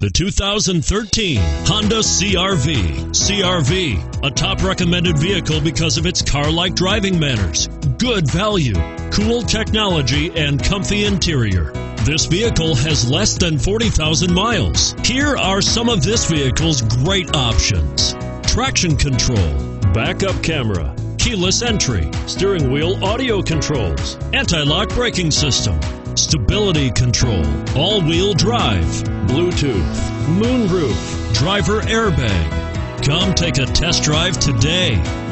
The 2013 Honda CR-V. CR-V, a top recommended vehicle because of its car-like driving manners, good value, cool technology, and comfy interior. This vehicle has less than 40,000 miles. Here are some of this vehicle's great options: traction control, backup camera, keyless entry, steering wheel audio controls, anti-lock braking system, stability control, all-wheel drive, Bluetooth, moonroof, driver airbag. Come take a test drive today.